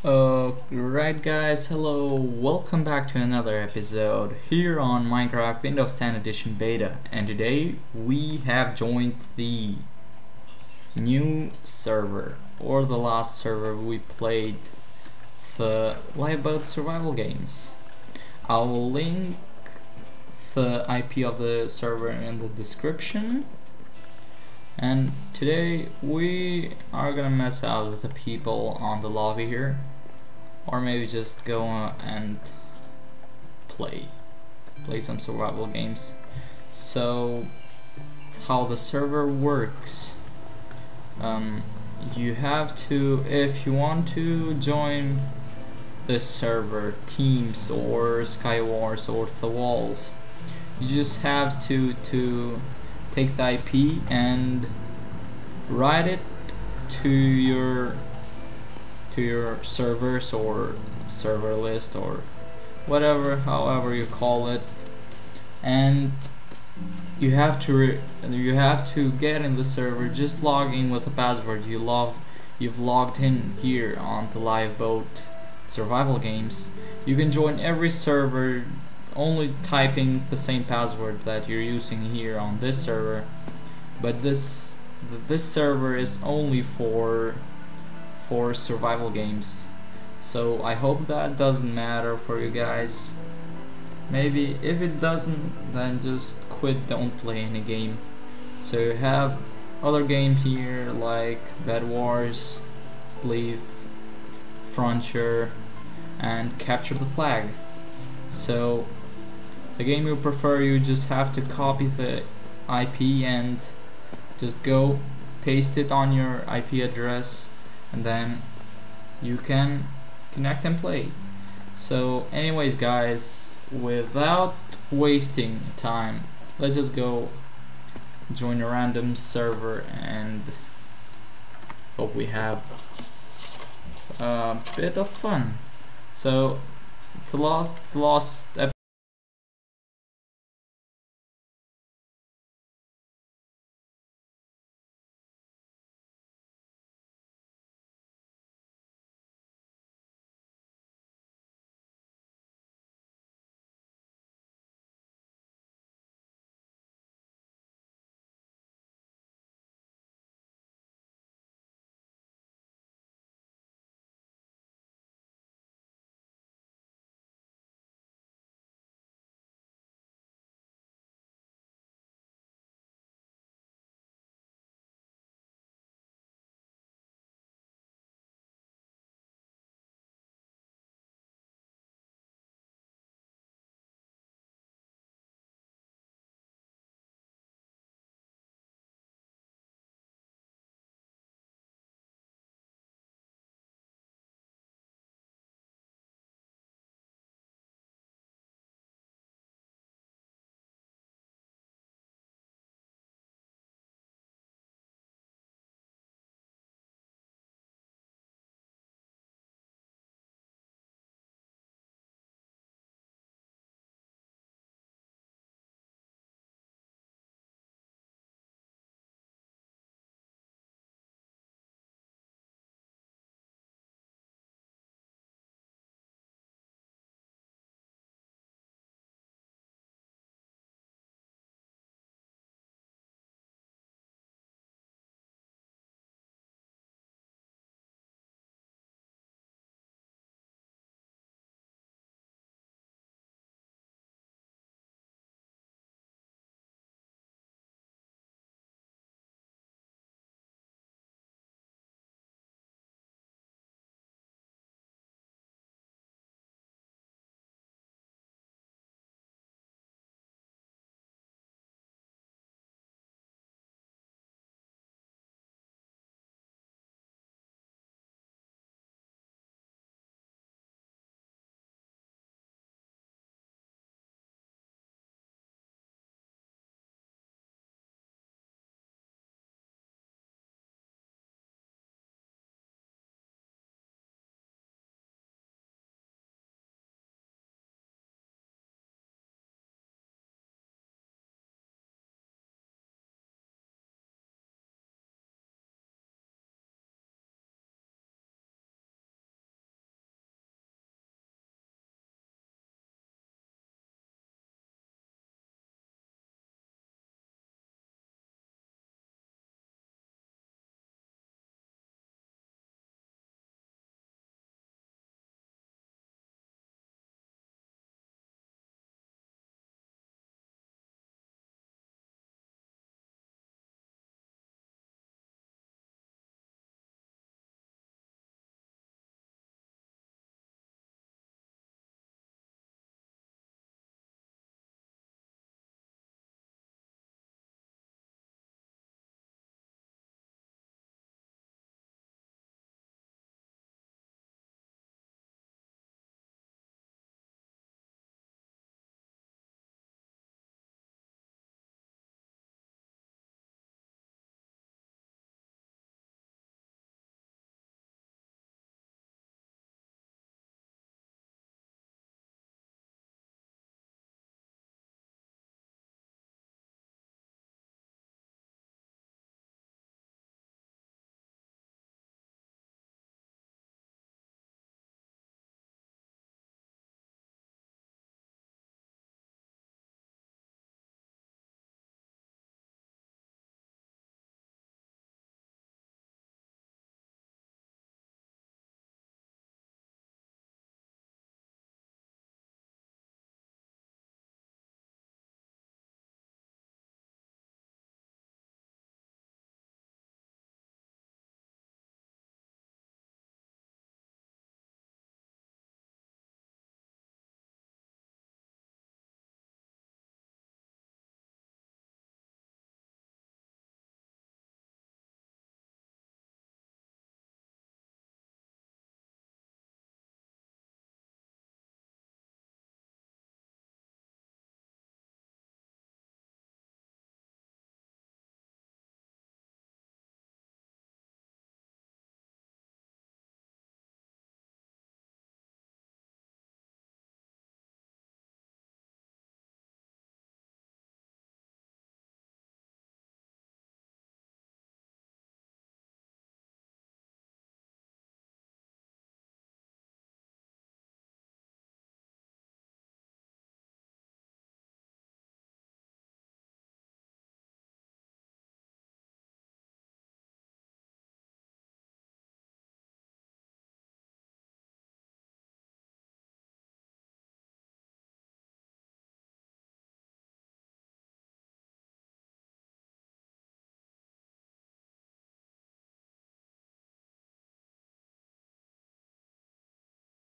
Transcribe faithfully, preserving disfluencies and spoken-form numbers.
Alright guys, hello, welcome back to another episode here on Minecraft Windows ten Edition Beta, and today we have joined the new server, or the last server we played, the Lifeboat Survival Games. I'll link the I P of the server in the description. And today we are gonna mess out with the people on the lobby here, or maybe just go and play play some survival games. So how the server works, um, you have to, if you want to join this server, Teams or Skywars or The Walls, you just have to to take the I P and write it to your to your servers or server list or whatever, however you call it, and you have to re you have to get in the server. Just log in with a password you log you've logged in here on the Lifeboat Survival Games. You can join every server only typing the same password that you're using here on this server, but this this server is only for for survival games. So I hope that doesn't matter for you guys. Maybe if it doesn't, then just quit, don't play any game. So you have other games here like Bed Wars, Spleef, Frontier, and Capture the Flag. So the game you prefer, you just have to copy the I P and just go paste it on your I P address, and then you can connect and play. So anyways guys, without wasting time, let's just go join a random server and hope we have a bit of fun. So the last the last episode